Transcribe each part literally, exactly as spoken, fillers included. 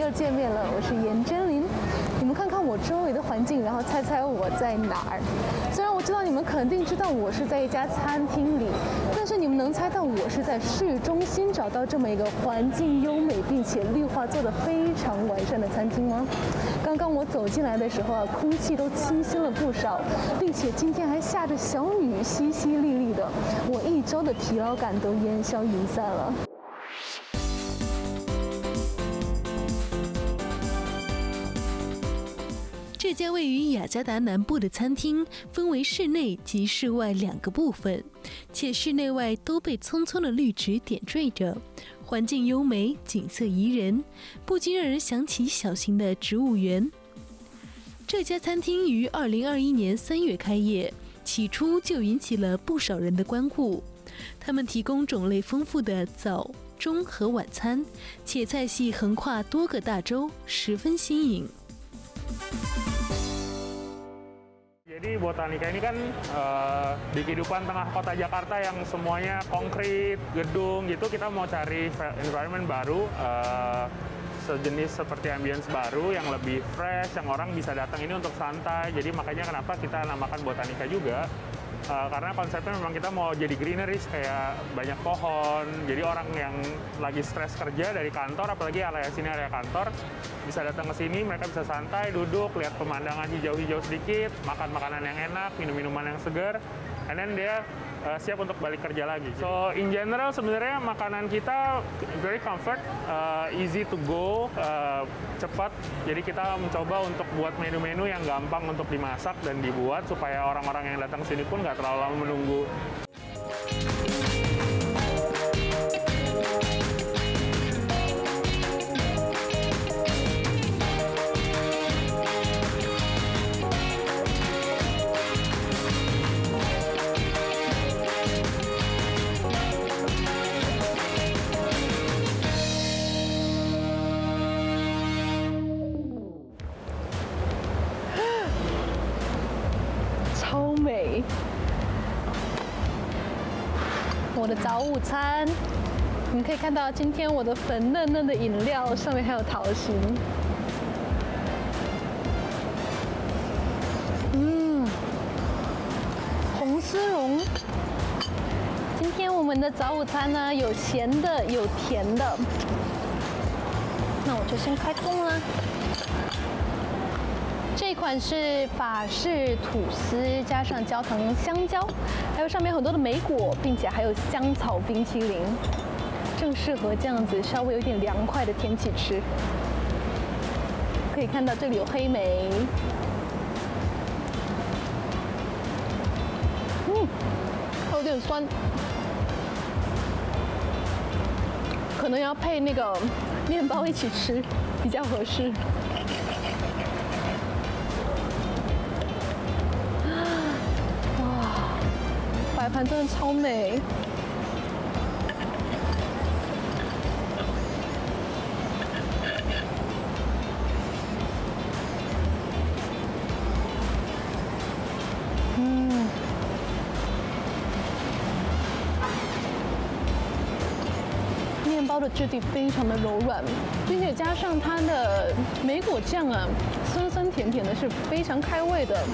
又见面了，我是严真琳。你们看看我周围的环境，然后猜猜我在哪儿？虽然我知道你们肯定知道我是在一家餐厅里，但是你们能猜到我是在市中心找到这么一个环境优美并且绿化做得非常完善的餐厅吗？刚刚我走进来的时候啊，空气都清新了不少，并且今天还下着小雨，淅淅沥沥的，我一周的疲劳感都烟消云散了。 这家位于雅加达南部的餐厅分为室内及室外两个部分，且室内外都被葱葱的绿植点缀着，环境优美，景色宜人，不禁让人想起小型的植物园。这家餐厅于二零二一年三月开业，起初就引起了不少人的关顾。他们提供种类丰富的早、中和晚餐，且菜系横跨多个大洲，十分新颖。 Jadi Botanica ini kan uh, di kehidupan tengah kota Jakarta yang semuanya konkret, gedung gitu, kita mau cari environment baru, uh, sejenis seperti ambience baru yang lebih fresh, yang orang bisa datang ini untuk santai. Jadi makanya kenapa kita namakan Botanica juga. Uh, karena konsepnya memang kita mau jadi greeneries, kayak banyak pohon. Jadi orang yang lagi stres kerja dari kantor, apalagi area sini area kantor, bisa datang ke sini, mereka bisa santai, duduk, lihat pemandangan hijau-hijau sedikit, makan makanan yang enak, minum minuman yang segar, and then dia uh, siap untuk balik kerja lagi. So in general sebenarnya makanan kita very comfort, uh, easy to go, uh, cepat. Jadi kita mencoba untuk buat menu-menu yang gampang untuk dimasak dan dibuat supaya orang-orang yang datang sini pun nggak terlalu lama menunggu. 我的早午餐，你们可以看到今天我的粉嫩嫩的饮料上面还有桃心。嗯，红丝绒。今天我们的早午餐呢，有咸的，有甜的。那我就先开工啦。这款是法式吐司，加上焦糖香蕉，还有上面很多的莓果，并且还有香草冰淇淋，正适合这样子稍微有点凉快的天气吃。可以看到这里有黑莓，嗯，还有点酸，可能要配那个面包一起吃比较合适。摆盘真的超美，嗯，面包的质地非常的柔软，并且加上它的莓果酱啊，酸酸甜甜的，是非常开胃的。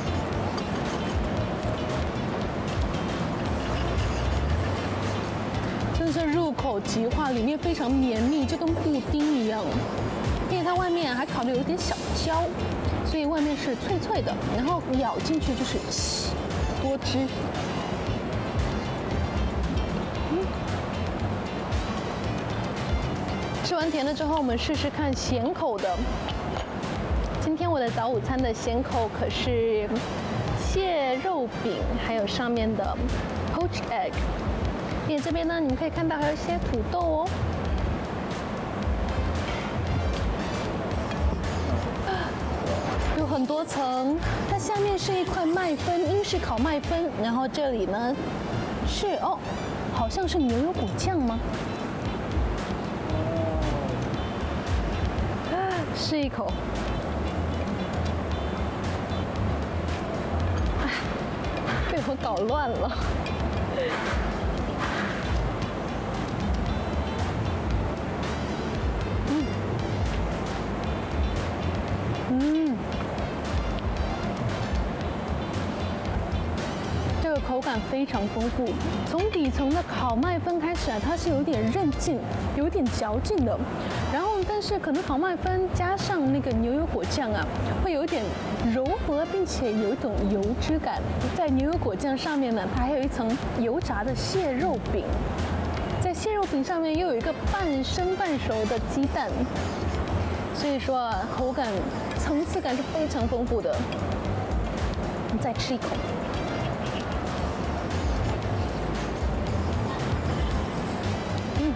是入口即化，里面非常绵密，就跟布丁一样。因为它外面还烤的有一点小焦，所以外面是脆脆的，然后咬进去就是多汁。嗯，吃完甜的之后，我们试试看咸口的。今天我的早午餐的咸口可是蟹肉饼，还有上面的 poached egg。并且这边呢，你们可以看到还有一些土豆哦。有很多层，它下面是一块麦芬，英式烤麦芬，然后这里呢是哦，好像是牛油果酱吗？试一口，哎，被我搞乱了。 口感非常丰富，从底层的烤麦芬开始啊，它是有点韧劲，有点嚼劲的。然后，但是可能烤麦芬加上那个牛油果酱啊，会有点柔和，并且有一种油脂感。在牛油果酱上面呢，它还有一层油炸的蟹肉饼，在蟹肉饼上面又有一个半生半熟的鸡蛋。所以说啊，口感层次感是非常丰富的。我们再吃一口。嗯，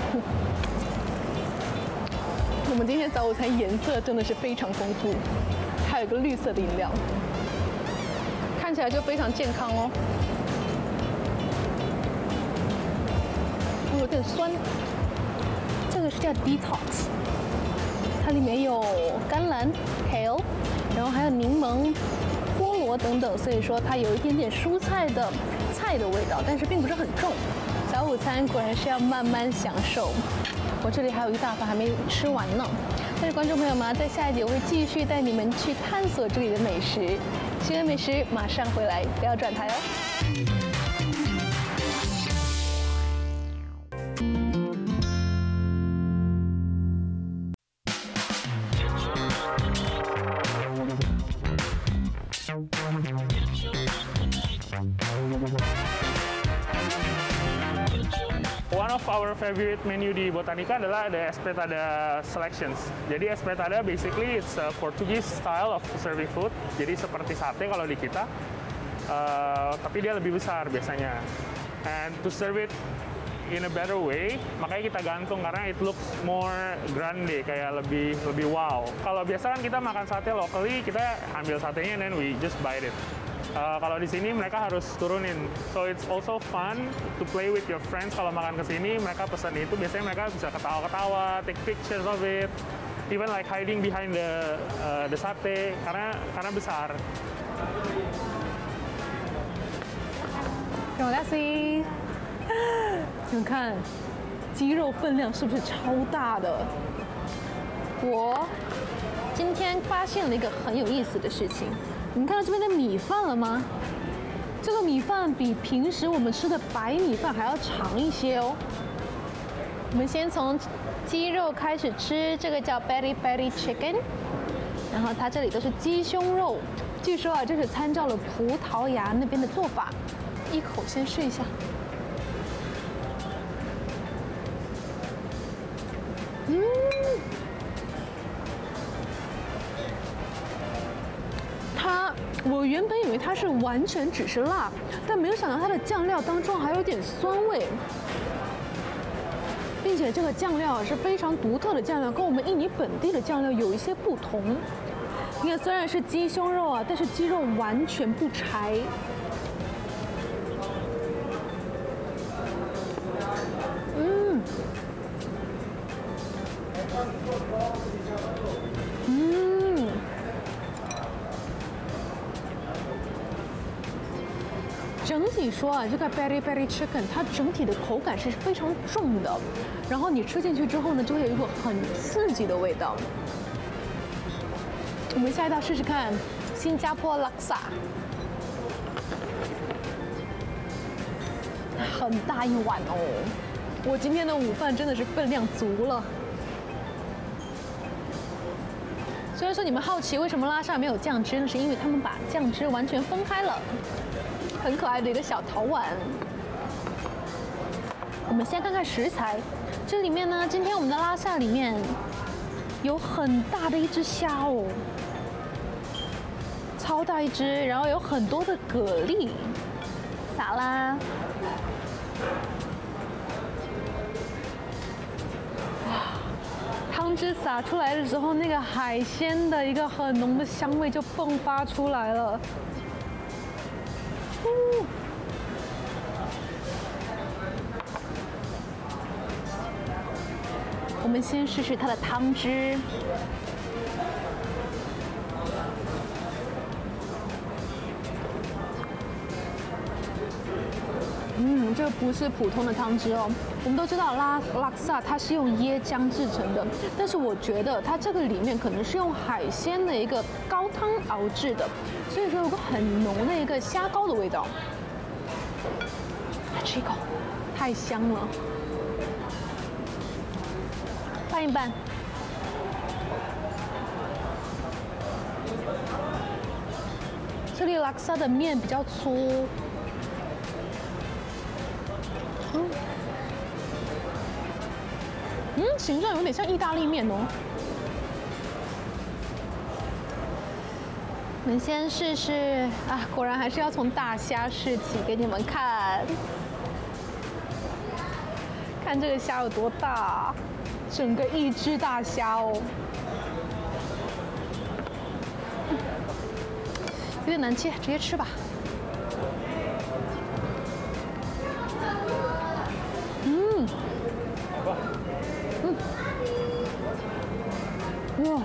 我们今天早午餐颜色真的是非常丰富，还有一个绿色的饮料，看起来就非常健康哦。有点酸，这个是叫 detox。它里面有甘蓝 kale， 然后还有柠檬、菠萝等等，所以说它有一点点蔬菜的菜的味道，但是并不是很重。早午餐果然是要慢慢享受。我这里还有一大份还没吃完呢。但是观众朋友们，在下一集我会继续带你们去探索这里的美食。新闻美食马上回来，不要转台哦。 One of our favorite menu di Botanica adalah ada espetada selections. Jadi espetada basically it's a Portuguese style of serving food. Jadi seperti sate kalau di kita, uh, tapi dia lebih besar biasanya. And to serve it in a better way, makanya kita gantung karena it looks more grande, kayak lebih lebih wow. Kalau biasa kan kita makan sate locally, kita ambil satenya and then we just bite it. Uh, kalau di sini mereka harus turunin, so it's also fun to play with your friends. Kalau makan ke sini, mereka pesan itu biasanya mereka bisa ketawa-ketawa, take pictures of it, even like hiding behind the uh, the sate karena karena besar. Terima kasih。你们看，鸡肉分量是不是超大的？我今天发现了一个很有意思的事情。你们看到这边的米饭了吗？这个米饭比平时我们吃的白米饭还要长一些哦。我们先从鸡肉开始吃，这个叫 peri peri chicken， 然后它这里都是鸡胸肉，据说啊，这是参照了葡萄牙那边的做法。一口先试一下。嗯。它，我原本以为它是完全只是辣，但没有想到它的酱料当中还有点酸味，并且这个酱料是非常独特的酱料，跟我们印尼本地的酱料有一些不同。你看，虽然是鸡胸肉啊，但是鸡肉完全不柴。嗯，嗯。整体说啊，这个 peri peri chicken 它整体的口感是非常重的，然后你吃进去之后呢，就会有一股很刺激的味道。我们下一道试试看，新加坡拉萨，很大一碗哦。我今天的午饭真的是分量足了。虽然说你们好奇为什么拉萨没有酱汁，那是因为他们把酱汁完全分开了。很可爱的一个小陶碗。我们先看看食材，这里面呢，今天我们的拉萨里面有很大的一只虾哦，超大一只，然后有很多的蛤蜊，撒啦。哇，汤汁洒出来的时候，那个海鲜的一个很浓的香味就迸发出来了。嗯，我们先试试它的汤汁。嗯，这不是普通的汤汁哦。我们都知道拉拉萨它是用椰浆制成的，但是我觉得它这个里面可能是用海鲜的一个高汤熬制的，所以说有个很浓的一个虾膏的味道。 吃一口，太香了。拌一拌。这里拉萨的面比较粗。嗯。嗯，形状有点像意大利面哦。我们先试试啊，果然还是要从大虾试起，给你们看。看这个虾有多大，整个一只大虾哦。有点难切，直接吃吧。嗯。嗯。哇。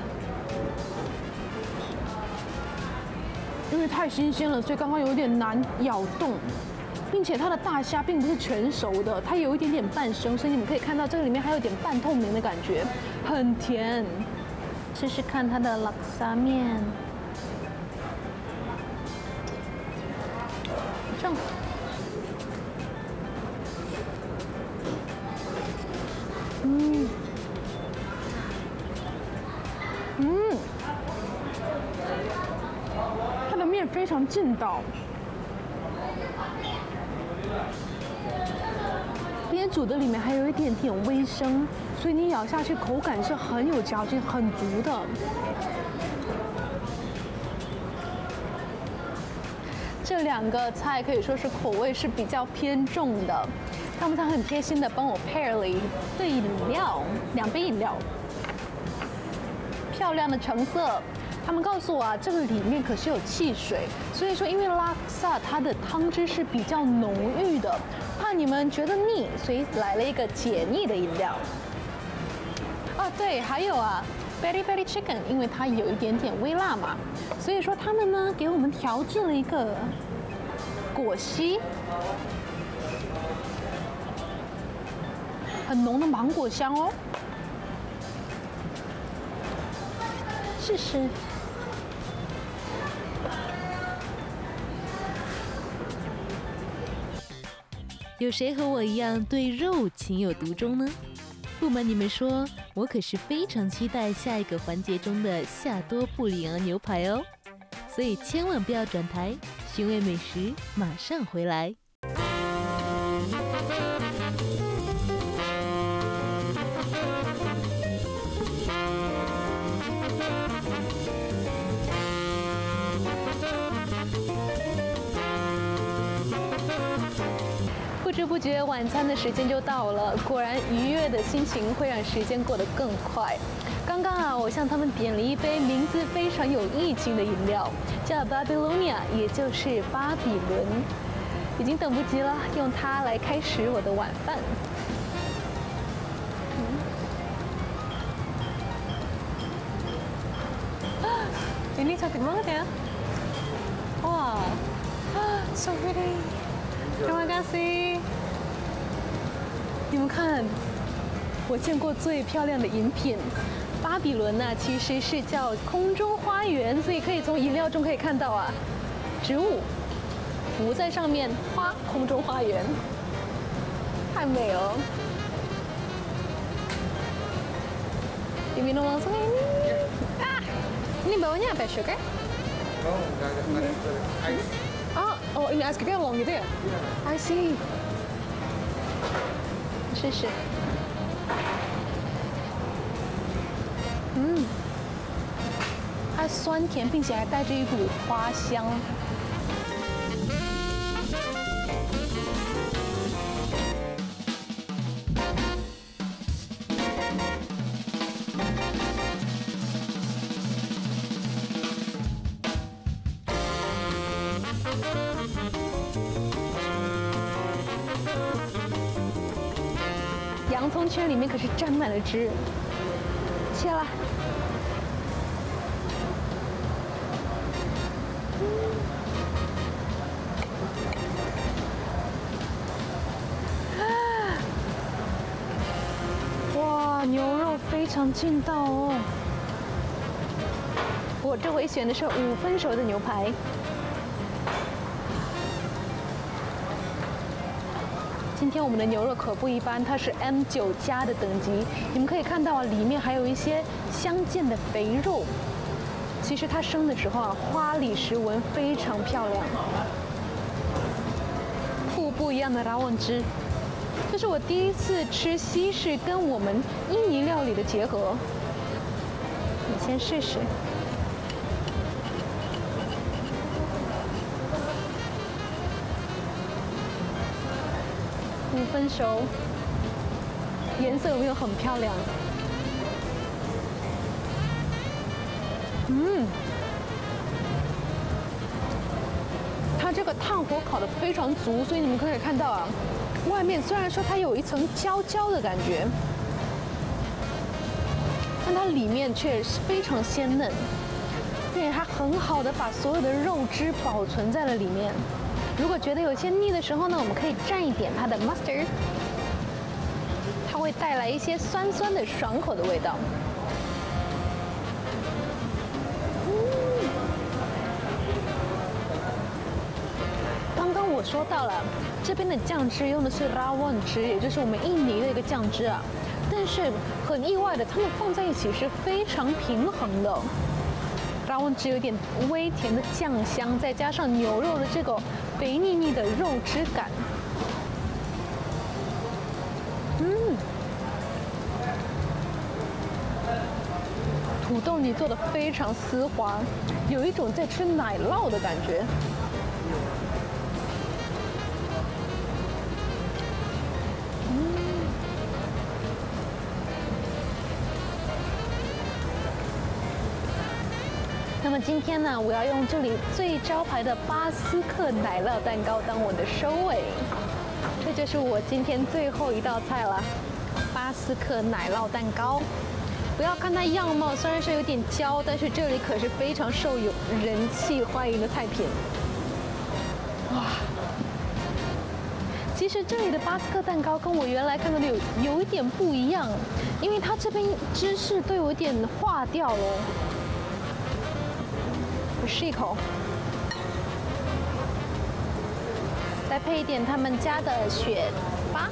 因为太新鲜了，所以刚刚有点难咬动，并且它的大虾并不是全熟的，它有一点点半生，所以你们可以看到这个里面还有点半透明的感觉，很甜。试试看它的拉萨面，这样。嗯。嗯。面非常劲道，边煮的里面还有一点点微生，所以你咬下去口感是很有嚼劲、很足的。这两个菜可以说是口味是比较偏重的，他们他很贴心的帮我 pair 了一对饮料，两杯饮料，漂亮的橙色。他们告诉我啊，这个里面可是有汽水，所以说因为拉萨它的汤汁是比较浓郁的，怕你们觉得腻，所以来了一个解腻的饮料。哦，对，还有啊 ，peri peri chicken， 因为它有一点点微辣嘛，所以说他们呢给我们调制了一个果昔，很浓的芒果香哦，试试。 有谁和我一样对肉情有独钟呢？不瞒你们说，我可是非常期待下一个环节中的夏多布里昂牛排哦，所以千万不要转台，寻味美食马上回来。 不知不觉晚餐的时间就到了，果然愉悦的心情会让时间过得更快。刚刚啊，我向他们点了一杯名字非常有意境的饮料，叫 Babylonia， 也就是巴比伦。已经等不及了，用它来开始我的晚饭。嗯、Ini cantik banget ya. Wah, so pretty. Terima kasih。你们看，我见过最漂亮的饮品。巴比伦呢、啊，其实是叫空中花园，所以可以从饮料中可以看到啊，植物浮在上面，花空中花园，太美了。Diminum langsung ini. Ah, ini bawahnya apa sugar? Oh, nggak ada, nggak ada ice. Oh, oh ini ice cream long gitu ya? I see. 试试。嗯，它酸甜，并且还带着一股花香。洋葱圈里面可是沾满了汁，切了。哇，牛肉非常劲道哦！我这回选的是五分熟的牛排。 今天我们的牛肉可不一般，它是 M 九 加的等级。你们可以看到啊，里面还有一些相间的肥肉。其实它生的时候啊，花里石纹非常漂亮。不不一样的拉旺汁，这是我第一次吃西式跟我们印尼料理的结合。你先试试。五分熟，颜色有没有很漂亮？嗯，它这个炭火烤得非常足，所以你们可以看到啊，外面虽然说它有一层焦焦的感觉，但它里面却是非常鲜嫩，并且它很好的把所有的肉汁保存在了里面。如果觉得有些腻的时候呢，我们可以蘸一点它的 mustard， 它会带来一些酸酸的、爽口的味道。嗯，刚刚我说到了，这边的酱汁用的是拉旺汁，也就是我们印尼的一个酱汁啊。但是很意外的，它们放在一起是非常平衡的。拉旺汁有点微甜的酱香，再加上牛肉的这个肥腻腻的肉汁感，嗯，土豆泥做的非常丝滑，有一种在吃奶酪的感觉。那么今天呢，我要用这里最招牌的巴斯克奶酪蛋糕当我的收尾，这就是我今天最后一道菜了——巴斯克奶酪蛋糕。不要看它样貌虽然是有点焦，但是这里可是非常受有人气欢迎的菜品。哇！其实这里的巴斯克蛋糕跟我原来看到的有有一点不一样，因为它这边芝士都有点化掉了。我试一口，再配一点他们家的雪芭。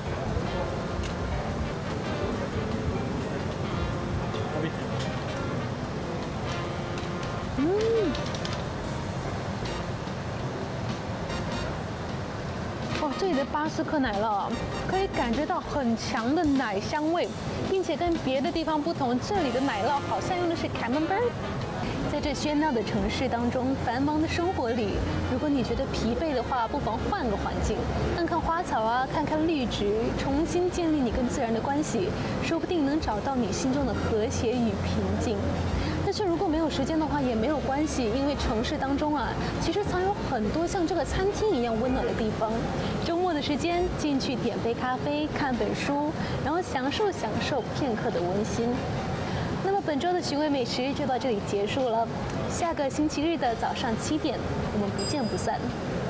嗯，哦，这里的巴斯克奶酪可以感觉到很强的奶香味，并且跟别的地方不同，这里的奶酪好像用的是 camembert。在这喧闹的城市当中，繁忙的生活里，如果你觉得疲惫的话，不妨换个环境，看看花草啊，看看绿植，重新建立你跟自然的关系，说不定能找到你心中的和谐与平静。但是如果没有时间的话，也没有关系，因为城市当中啊，其实藏有很多像这个餐厅一样温暖的地方。周末的时间进去点杯咖啡，看本书，然后享受享受片刻的温馨。那么本周的寻味美食就到这里结束了，下个星期日的早上七点，我们不见不散。